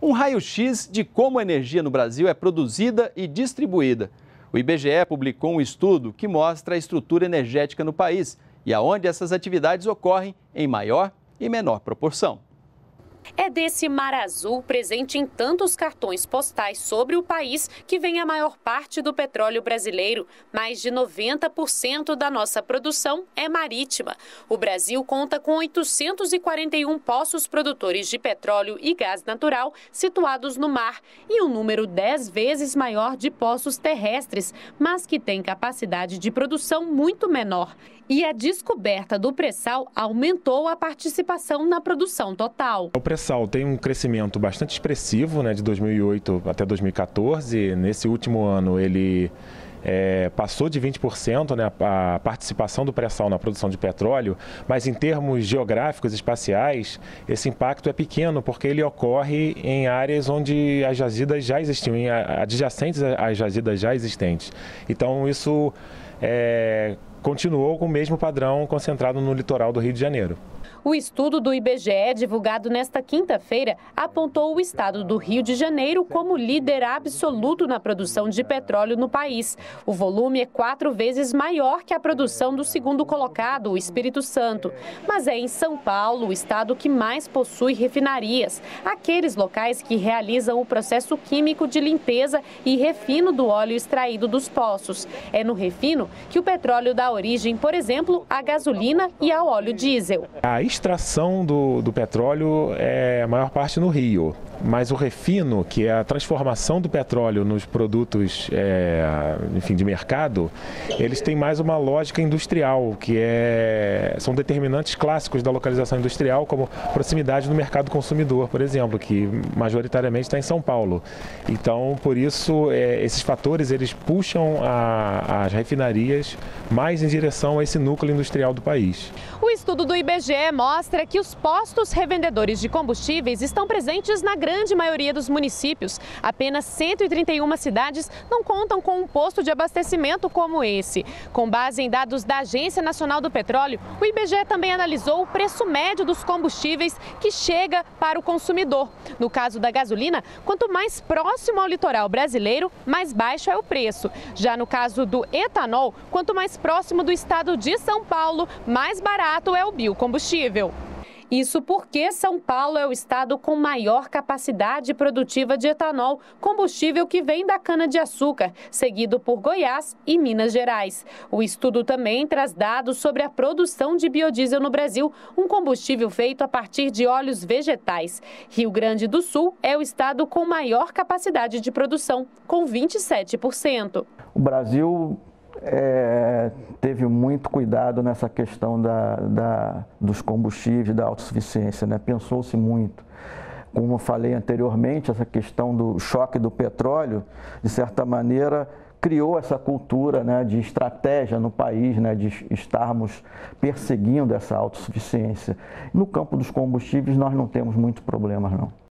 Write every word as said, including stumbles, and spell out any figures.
Um raio-x de como a energia no Brasil é produzida e distribuída. O I B G E publicou um estudo que mostra a estrutura energética no país e aonde essas atividades ocorrem em maior e menor proporção. É desse mar azul presente em tantos cartões postais sobre o país que vem a maior parte do petróleo brasileiro. Mais de noventa por cento da nossa produção é marítima. O Brasil conta com oitocentos e quarenta e um poços produtores de petróleo e gás natural situados no mar e um número dez vezes maior de poços terrestres, mas que tem capacidade de produção muito menor. E a descoberta do pré-sal aumentou a participação na produção total. O pré-sal tem um crescimento bastante expressivo, né, de dois mil e oito até dois mil e quatorze. Nesse último ano ele é, passou de vinte por cento, né, a participação do pré-sal na produção de petróleo, mas em termos geográficos, espaciais, esse impacto é pequeno porque ele ocorre em áreas onde as jazidas já existiam, em adjacentes às jazidas já existentes. Então isso é, continuou com o mesmo padrão concentrado no litoral do Rio de Janeiro. O estudo do I B G E, divulgado nesta quinta-feira, apontou o estado do Rio de Janeiro como líder absoluto na produção de petróleo no país. O volume é quatro vezes maior que a produção do segundo colocado, o Espírito Santo. Mas é em São Paulo o estado que mais possui refinarias, aqueles locais que realizam o processo químico de limpeza e refino do óleo extraído dos poços. É no refino que o petróleo dá origem, por exemplo, à gasolina e ao óleo diesel. A extração do, do petróleo é a maior parte no Rio, mas o refino, que é a transformação do petróleo nos produtos é, enfim, de mercado, eles têm mais uma lógica industrial, que é, são determinantes clássicos da localização industrial, como proximidade do mercado consumidor, por exemplo, que majoritariamente está em São Paulo. Então, por isso, é, esses fatores eles puxam a, as refinarias mais em direção a esse núcleo industrial do país. O estudo do I B G E mostra que os postos revendedores de combustíveis estão presentes na grande maioria dos municípios. Apenas cento e trinta e uma cidades não contam com um posto de abastecimento como esse. Com base em dados da Agência Nacional do Petróleo, o I B G E também analisou o preço médio dos combustíveis que chega para o consumidor. No caso da gasolina, quanto mais próximo ao litoral brasileiro, mais baixo é o preço. Já no caso do etanol, quanto mais próximo do estado de São Paulo, mais barato é o biocombustível. Isso porque São Paulo é o estado com maior capacidade produtiva de etanol, combustível que vem da cana-de-açúcar, seguido por Goiás e Minas Gerais. O estudo também traz dados sobre a produção de biodiesel no Brasil, um combustível feito a partir de óleos vegetais. Rio Grande do Sul é o estado com maior capacidade de produção, com vinte e sete por cento. O Brasil É, teve muito cuidado nessa questão da, da, dos combustíveis, da autossuficiência, né? Pensou-se muito. Como eu falei anteriormente, essa questão do choque do petróleo, de certa maneira, criou essa cultura, né, de estratégia no país, né, de estarmos perseguindo essa autossuficiência. No campo dos combustíveis, nós não temos muitos problemas, não.